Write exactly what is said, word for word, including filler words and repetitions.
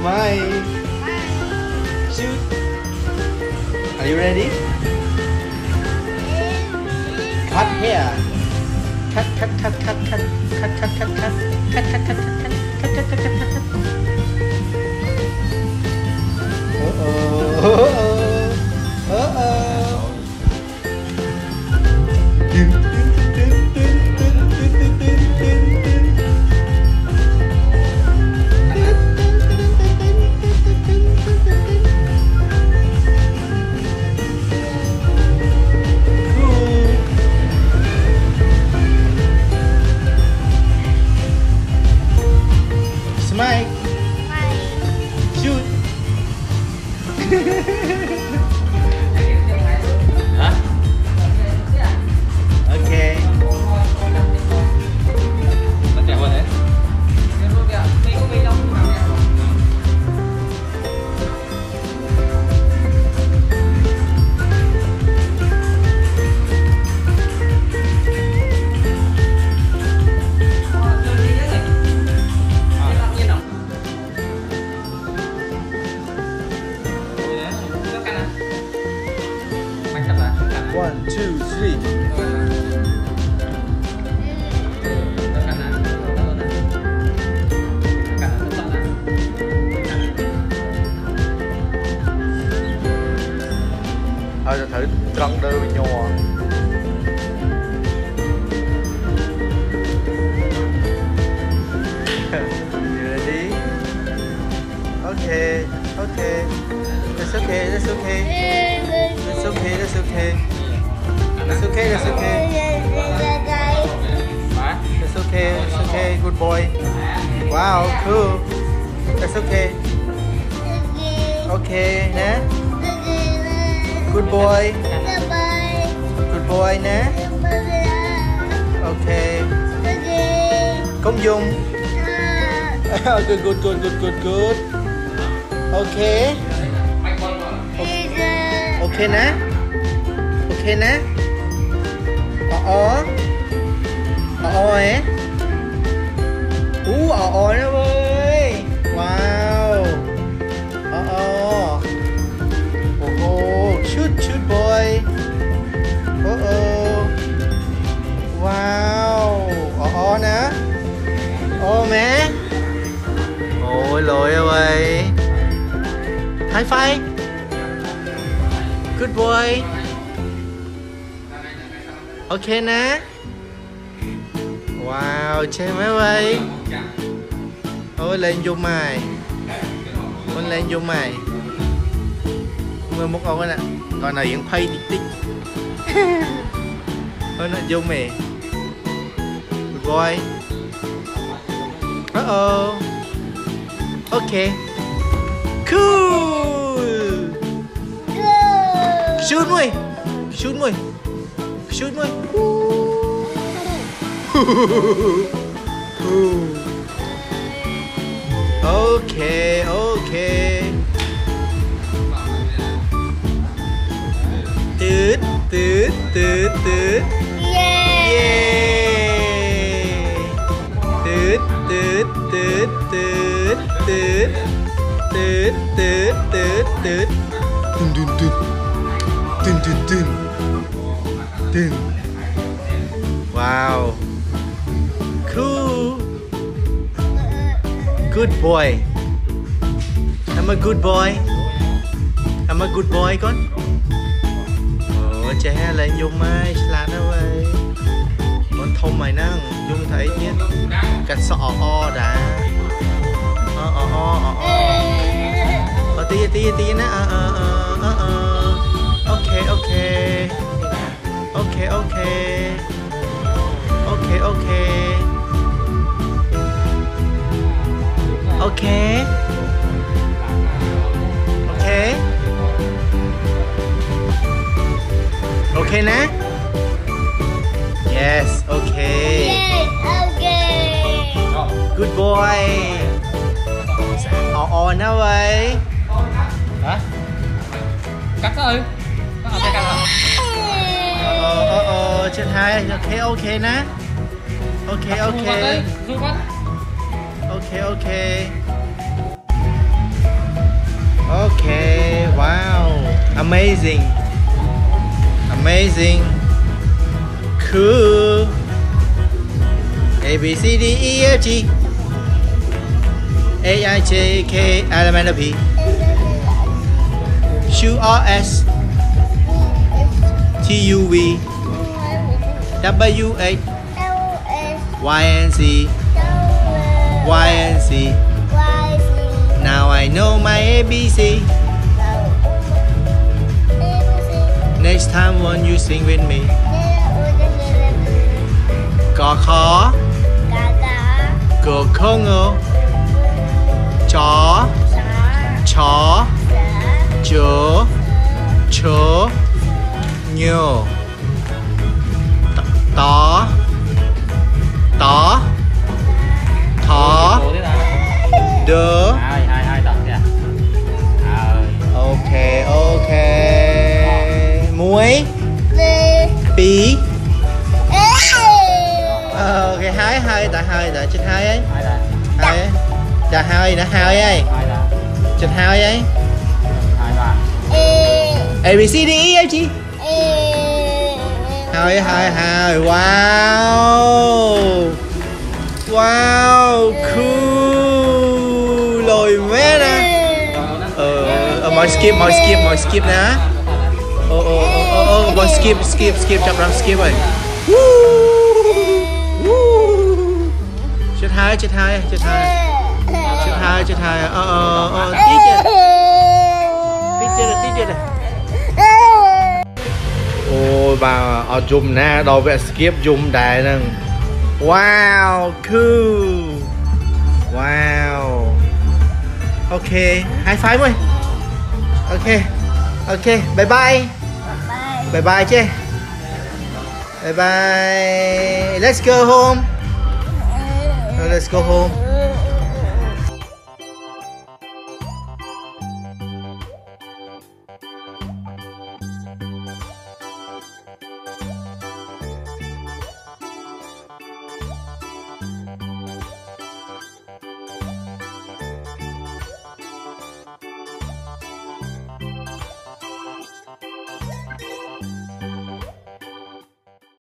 Smile. Shoot. Are you ready? Cut here. Cut, cut, cut, cut, cut, cut, cut, cut, cut, cut, cut, cut, cut, cut, cut, cut, cut, cut. Uh oh. Uh oh. Smile. Shoot. Hả? Ok. One, two, three. Thôi thử cân đưa nhô. You ready? Okay, okay. That's okay, that's okay. That's okay, that's okay. That's okay, that's okay. That's okay, that's okay. Good boy. Wow, cool. That's okay. Okay, nè. Good boy. Good boy nè. Okay. Công dung. Good, good, good, good, good, good. Okay. Okay nè. Okay nè. Ờ ờ ờ ấy. Ú ờ ờ đó ơi. Wow. Ờ ờ. Oh, shoot, shoot boy. Oh oh. Wow. Ờ ờ nè. Ờ mẹ. Ôi lỗi ơi. High five. Good boy. Ok nè. Wow, chơi máy bay. Ôi lên vô mày. Ôi lên vô mày. Mưa múc ôi nè. Còn nào vẫn pay tích tích. Ôi nó vô mày. Good boy. Uh oh. Ok. Cool. Shoot mày. Shoot mày. Shoot mày. Okay, okay. Tướt, tướt, tướt, tướt. Yeah. Tướt, tướt, tướt, tướt, tướt. Tướt, tướt, tướt, tướt. Tun tun tun. Tun tun tun. Tun. Wow. Cool. Good boy. I'm a good boy. I'm a good boy con. Ồ, trẻ lên dùng mai là đâu vậy? Con thông mày năng dùng thấy nhé. Cắt sọ o đã. Ờ ờ ờ ờ ờ. Ờ tí tí tí nè. Ờ ờ ờ ờ. Ok ok. Ok ok. Ok ok. Ok. Ok. Ok nè. Yes, ok. Yes, okay. Good boy. Ồ ồ nó vậy. Hả? Cắt thôi. Có hợp cắt không? Ờ ờ ờ trên hai. Ok ok nè. Ok ok. Ru con. Ok ok. Amazing. Amazing. Cool. A B C D E F G A I J K L M N P Q R S T U V W X Y and Z Y and Z. Now I know my A B C. Next time when you sing with me. Có khó. Có không ngờ. Chó. Chó. Chó. Chó. Nhờ. Tó. Tó. Thỏ. Đỡ. Hai hai hai tập kìa. Ok ok. Muối. Bí. Ờ, ok hai hai tại hai tại chết hai ấy. Hai là. Hai ấy. Chà hai đã hai ấy. Hai là. Chết hai ấy. Hai ba. A B C D E F G. Hai hai hai. Wow. Wow, cool. Lồi mẹ nè. Ờ, ờ mọi skip, mọi skip, mọi skip nè. Ô ô ô ô mọi skip, skip, skip chậm răng skip rồi. Chết hai, chết hai, chết hai. Chết hai, chết hai. Ờ ờ ờ tí chưa. Tí chưa rồi, tí chưa rồi. Ôi bà ở zoom nè, đâu về skip zoom đài nè. Wow, cool. Wow. Ok, high five ơi. Ok, ok, bye bye. Bye bye chứ. Bye bye. Let's go home. Let's go home.